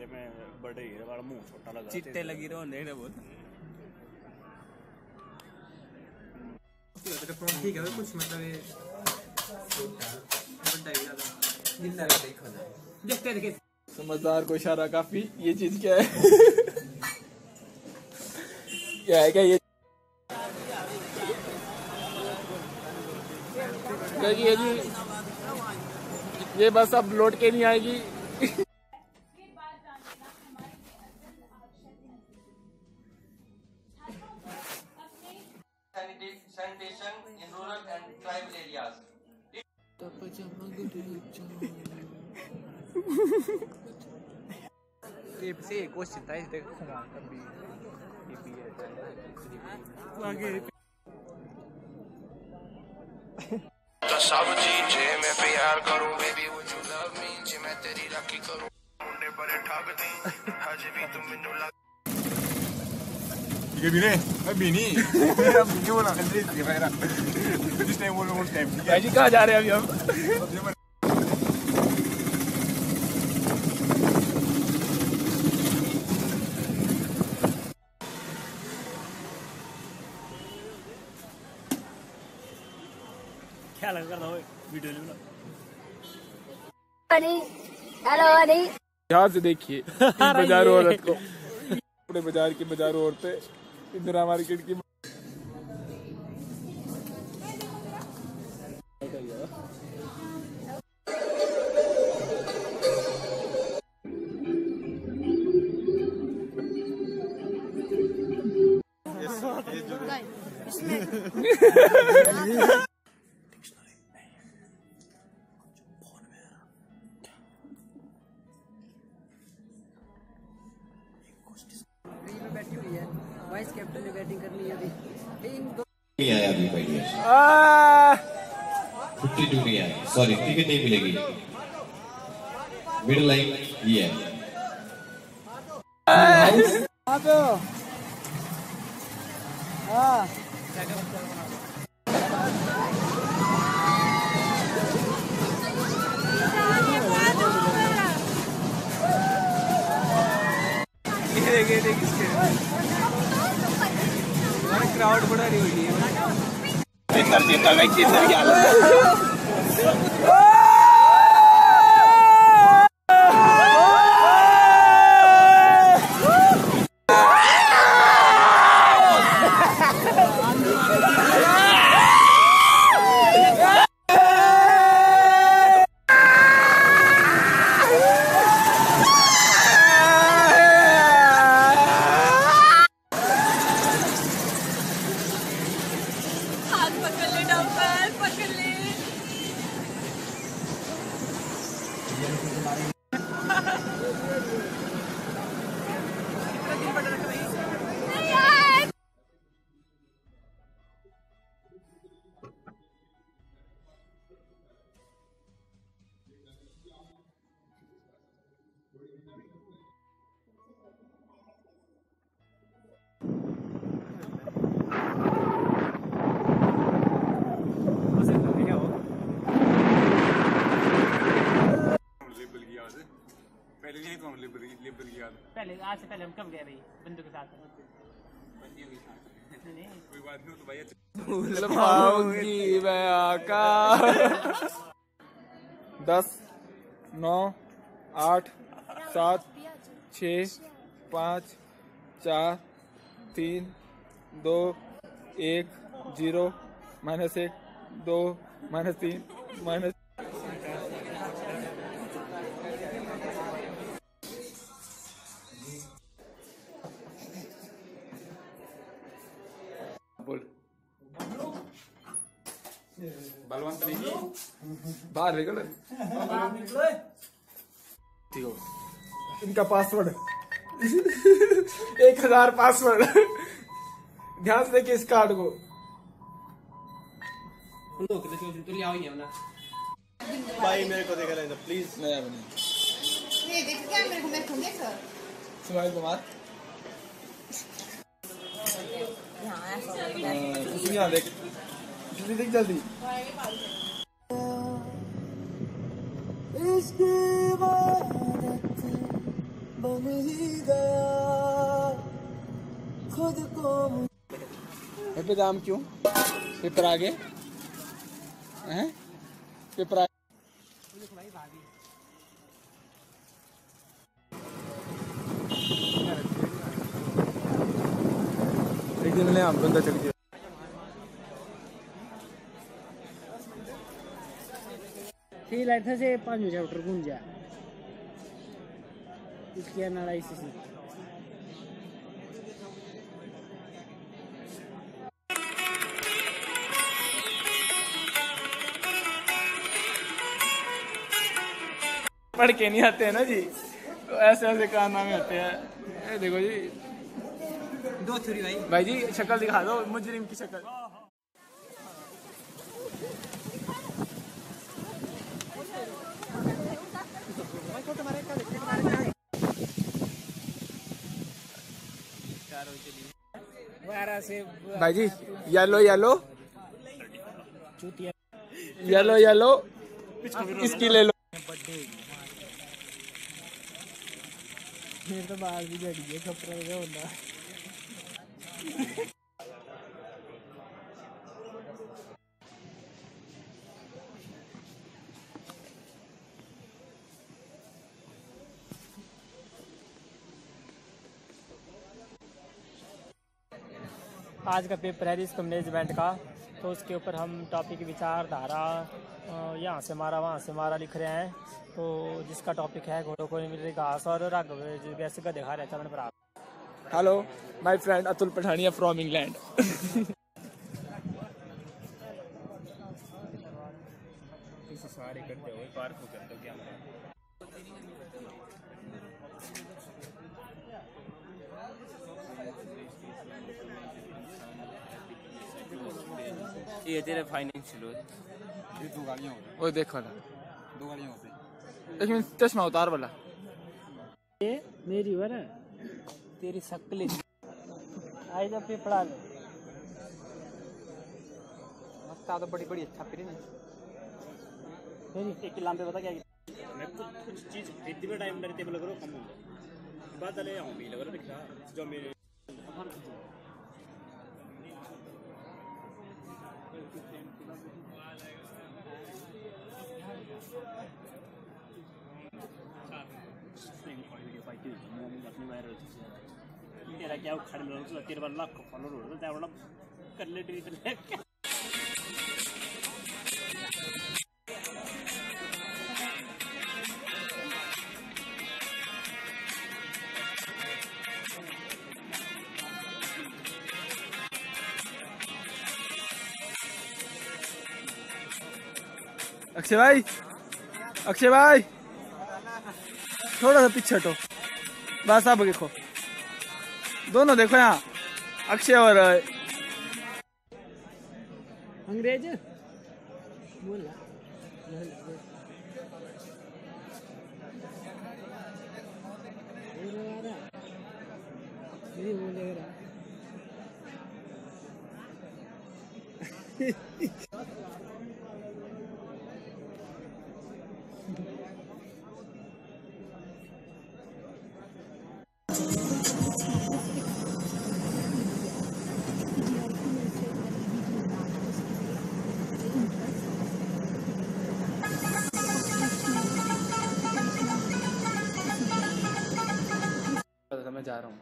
में बड़े ही वाला मुंह छोटा लगा चिट्टे लगी रहो देख बहुत ठीक है कुछ मतलब ये जिंदा देखो ना देखते देखे समझदार को इशारा काफी। ये चीज क्या है? क्या है क्या ये? ये बस अब लौट के नहीं आएगी। Sanitation in rural and tribal areas. से क्वेश्चन था इस देखो कभी सब चीजें मैं प्यार करूं बेबी वो यू लव मी जे मैं तेरी राखी करूं मुंडे पर ठगदी आज भी तुम मेनू लग 이게 비네? 아 비니? 이게 뭐라 근데 이게 봐라. This time almost time. जी कहाँ जा रहे हैं अभी हम? क्या लगा कर वीडियो ले हेलो अनी ध्यान से देखिए बाजारों औरत को, पूरे बाजार की बाजारों औरतें इंदिरा मार्केट की बैठी हुई है वाइस कैप्टन ने बैटिंग करनी है अभी नहीं आया अभी भाई 52 नहीं आया, सॉरी टिकट नहीं मिलेगी। मिड लाइन ये है। क्राउड बड़ा रही हुई है। पहले आज से पहले हम कब गए भाई बंदों के साथ कोई बात नहीं तो भैया पाऊंगी मैं आका 10 9 8 7 6 5 4 3 2 1 0 -1 2 -3 माइनस बलवंत नहीं बाहर निकल ठीक हो इनका पासवर्ड 1000 पासवर्ड ध्यान से देखिए इस कार्ड को भाई मेरे को देखा लेना प्लीज नया बने देख क्या मेरे को देख सुनाई कुमार तुम यहाँ देख जल्दी देख जल्दी बन ही गया खुद को। पे दाम क्यों? पेपर आ गए हैं? पेपर आ एक दिन ले हम बंदा चढ़ गया। फील आया था से 5 चैप्टर घूम जा इसकी एनालिसिस पढ़ के नहीं आते हैं ना जी, तो ऐसे ऐसे कारनामे होते हैं। ये देखो जी 2 थ्योरी भाई जी, शक्ल दिखा दो मुजरिम की शक्ल। भाई जी येलो येलो येलो येलो इसकी ले लो। मेरे तो बाल भी झड़ गए कपड़ा लगा होता। आज का पेपर है रिस्क मैनेजमेंट का, तो उसके ऊपर हम टॉपिक विचारधारा यहाँ से मारा वहाँ से मारा लिख रहे हैं। तो जिसका टॉपिक है घोड़ों को नहीं मिल रही घास और रग वैसे का दिखा रहता है प्राप्त। Hello my friend Atul Pathania from England. सारे करते हुए पार्क को कर दो क्या ये तेरे फाइनेंशियल हो ये 2 गाड़ियाँ होती वो देखो ना, 2 गाड़ियाँ होती। एक मिनट चश्मा उतार वाला। ये मेरी हो ना तेरी शक्ल आई जब पे पढ़ा ले तो बड़ी बड़ी अच्छा फिर एक लांबे बता क्या मैं कुछ चीज खरीदने में टाइम मेरे टेबल करो कम हो जाए बात अरे हम भी लग रहा दिखा जो मेरे तेरा क्या खड़ में रहा तेरे बार लाख फॉलोअर हो रहा है कर ले ट्रीट अक्षय भाई, अक्षय भाई थोड़ा सा पीछे हटो बस। आप देखो दोनों देखो यहाँ अक्षय और अंग्रेज बोल मैं जा रहा हूँ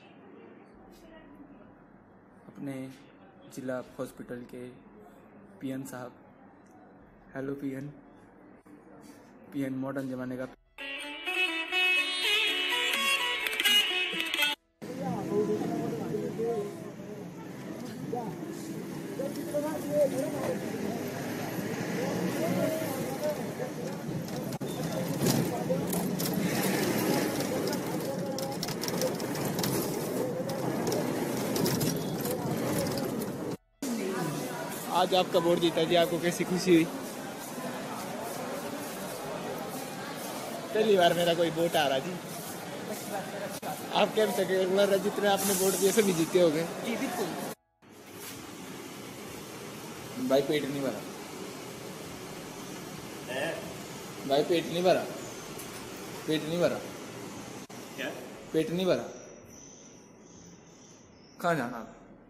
अपने जिला हॉस्पिटल के पीएन साहब। हेलो पीएन, पीएन मॉडर्न जमाने का। आज आपका बोर्ड जीता जी, आपको कैसी खुशी हुई? पहली बार मेरा कोई वोट आ रहा जी। आप कह सके रेगुलर जितने आपने वोट दिए सभी जीते हो गए जी बिल्कुल। भाई पेट नहीं भरा, भाई पेट नहीं भरा, पेट नहीं भरा। क्या पेट नहीं भरा, कहाँ जाना?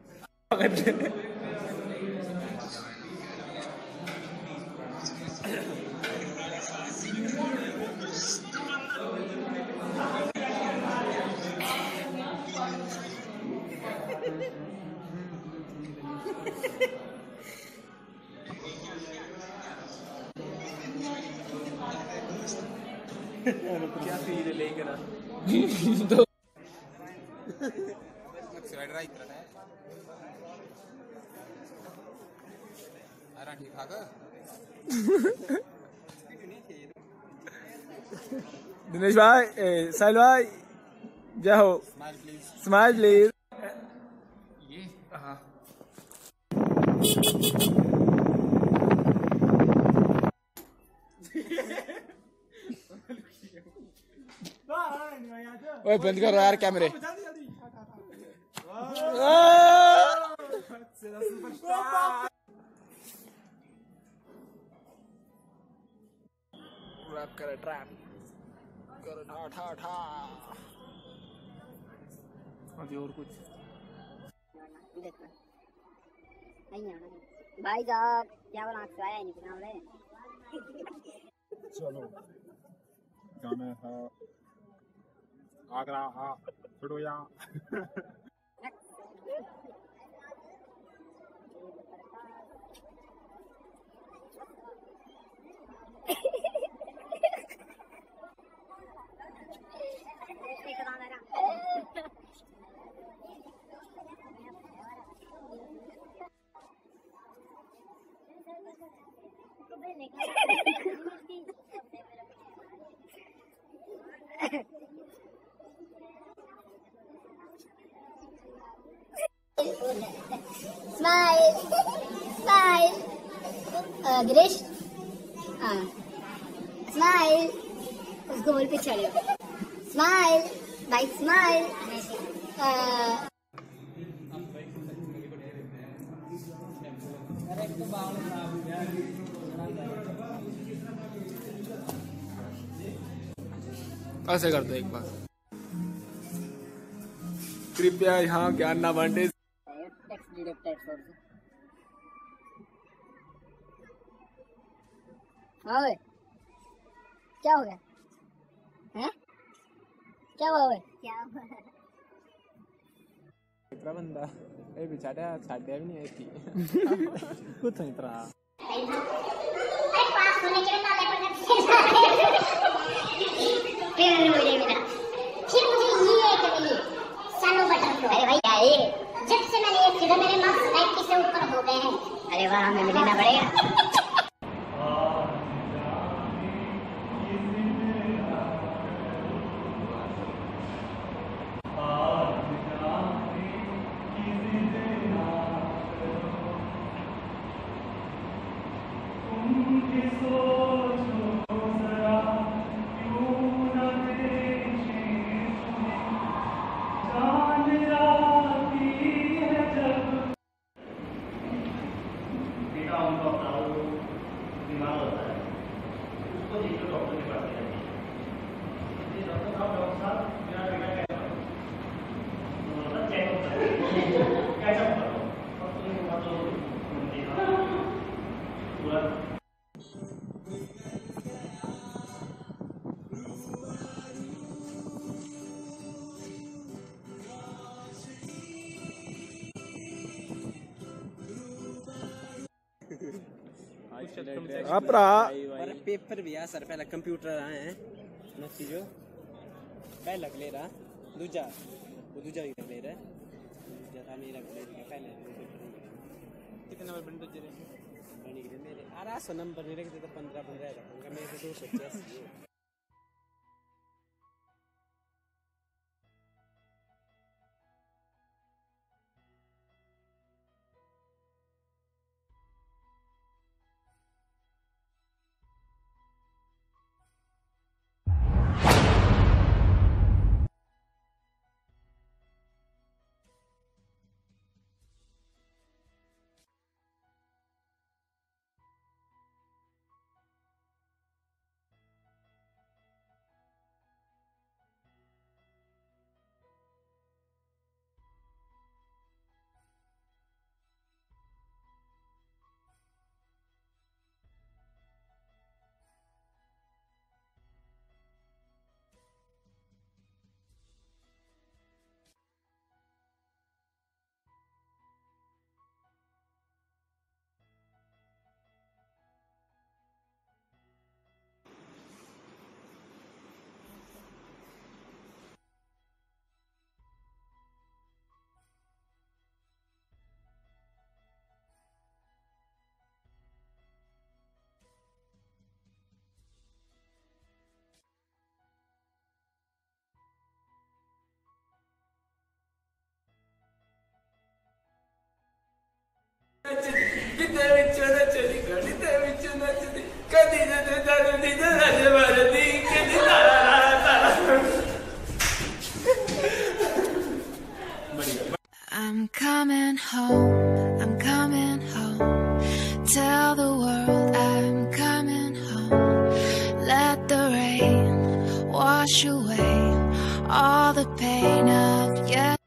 क्या फील लेकर तो ठीक ठाक दिनेश भाई, साहिल भाई, जय हो। Smile please. ये हाँ ओए बंद करो यार कैमरे। ट्रैप करे, ट्रैप करो, ठा ठा ठा। अभी और कुछ भाई साहब क्या बोला, आँख से आया ही नहीं फिर हमने। चलो गाना था आगरा हाँ छोड़ो या स्माइल स्माइल गिरीश, हाँ स्माइल, उसको बोल पे चढ़ो। स्माइल भाई स्माइल। ऐसे कर दो एक बार, कृपया यहाँ ज्ञान ना बांटे। ओए क्या हो गया हैं? क्या हुआ? ओए क्या हुआ? इतना बंदा ए बेचारा छाड़िया भी नहीं आई थी कुछ नहीं तरह। अरे पास होने के बाद फिर मुझे मिला, फिर मुझे ये कभी सानो बटन। अरे भाई क्या है, जब से मैंने ये किया मेरे मार्क्स 90 से ऊपर हो गए हैं। अरे वाह, हमें मिलना पड़ेगा। अपरा पर पेपर भी आ सर, पहले कंप्यूटर आए हैं नसी जो पहले लग ले रहा दूजा वो दूजा भी लग ले रहा ज्यादा नहीं लग ले रहा पहले कितने नंबर बन दूजे बनी गए मेरे 800 नंबर नहीं रखते तो 15 रखूंगा मेरे 285। coming home, I'm coming home. Tell the world I'm coming home. Let the rain wash away all the pain of yesterday.